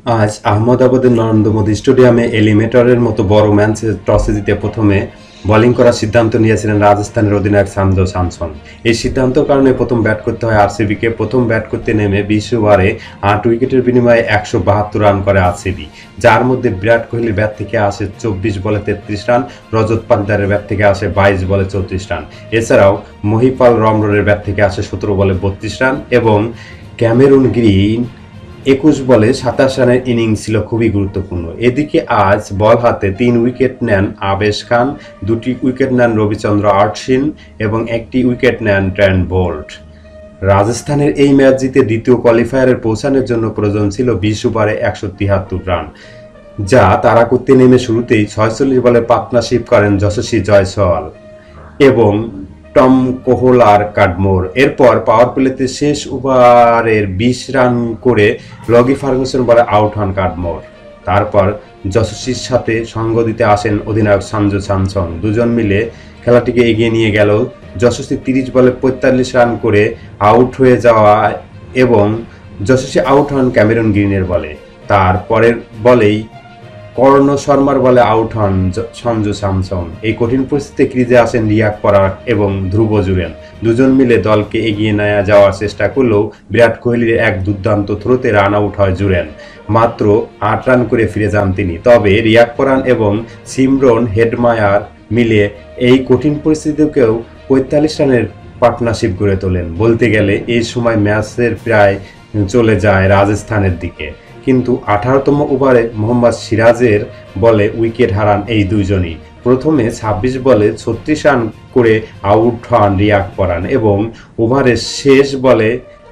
আজ আহমেদাবাদের নরেন্দ্র মোদী স্টেডিয়ামে এলিমিনেটরের মতো বড় ম্যাচে টসে জিতে প্রথমে বোলিং করার সিদ্ধান্ত নিয়েছিলেন রাজস্থানের অধিনায়ক সঞ্জু স্যামসন। এই সিদ্ধান্তের কারণে প্রথম ব্যাট করতে হয় আরসিবিকে। প্রথম ব্যাট করতে নেমে 20 ওভারে 8 উইকেটের বিনিময়ে 172 রান করে আরসিবি, যার মধ্যে বিরাট কোহলির ব্যাট থেকে আসে 24 বলে 33 রান, রজত পান্ড্যারের ব্যাট থেকে আসে 22 বলে 34 রান। এছাড়াও মহিপাল রমরোরের ব্যাট থেকে আসে 17 বলে 32 রান এবং ক্যামেরুন গ্রিন 21 বলে 27 রানের ইনিংস ছিল খুবই গুরুত্বপূর্ণ। এদিকে আজ বল হাতে 3 উইকেট নেন আবেশ খান, 2টি উইকেট নেন রবিচন্দ্র অশ্বিন এবং 1টি উইকেট নেন ট্রেন্ট বোল্ট। রাজস্থানের এই ম্যাচ জিতে দ্বিতীয় কোয়ালিফায়ারে পৌঁছানোর জন্য প্রয়োজন ছিল 20 ওভারে 173 রান, যা তারা করতে নেমে শুরুতেই 46 বলে পার্টনারশিপ করেন যশস্বী জয়সওয়াল এবং টম কোহলার কাডমোর। এরপর পাওয়ার প্লেতে শেষ ওভারের 20 রান করে লগি ফার্গুসন বলে আউট হন কাডমোর। তারপর যশস্বীর সাথে সঙ্গ দিতে আসেন অধিনায়ক সঞ্জু স্যামসন। দুজন মিলে খেলাটিকে এগিয়ে নিয়ে গেল। যশস্বী 30 বলে 45 রান করে আউট হয়ে যাওয়া এবং যশস্বী আউট হন ক্যামেরুন গ্রিনের বলে। তার পরের বলেই কর্ণ শর্মার বলে আউট হন সঞ্জু স্যামসন। এই কঠিন পরিস্থিতিতে ক্রিজে আসেন রিয়াক পরাগ এবং ধ্রুব জুরেল। দুজন মিলে দলকে এগিয়ে নিয়ে যাওয়ার চেষ্টা করলেও বিরাট কোহলির এক দুর্দান্ত থ্রোতে রান আউট হয় জুরেল। মাত্র 8 রান করে ফিরে যান তিনি। তবে রিয়াক পরান এবং সিমরন হেডমায়ার মিলে এই কঠিন পরিস্থিতিকেও 45 রানের পার্টনারশিপ গড়ে তোলেন। বলতে গেলে এই সময় ম্যাচের প্রায় চলে যায় রাজস্থানের দিকে, কিন্তু 18তম ওভারে মোহাম্মদ সিরাজের বলে উইকেট হারান এই দুইজনই। প্রথমে 26 বলে 36 রান করে আউট হন রিয়াক পরান এবং ওভারের শেষ বলে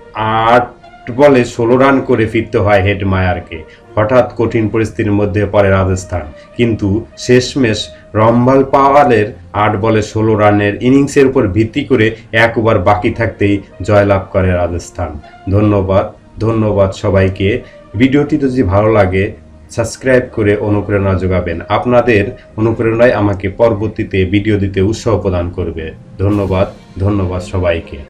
8 বলে 16 রান করে ফিরতে হয় হেডমায়ারকে। হঠাৎ কঠিন পরিস্থিতির মধ্যে পড়ে রাজস্থান, কিন্তু শেষমেশ রম্বাল পাওয়ালের 8 বলে 16 রানের ইনিংসের উপর ভিত্তি করে 1 ওভার বাকি থাকতেই জয়লাভ করে রাজস্থান। ধন্যবাদ সবাইকে। ভিডিওটি যদি ভালো লাগে সাবস্ক্রাইব করে অনুপ্রেরণা যোগাবেন। আপনাদের অনুপ্রেরণায় আমাকে পরবর্তীতে ভিডিও দিতে উৎসাহ প্রদান করবে। ধন্যবাদ সবাইকে।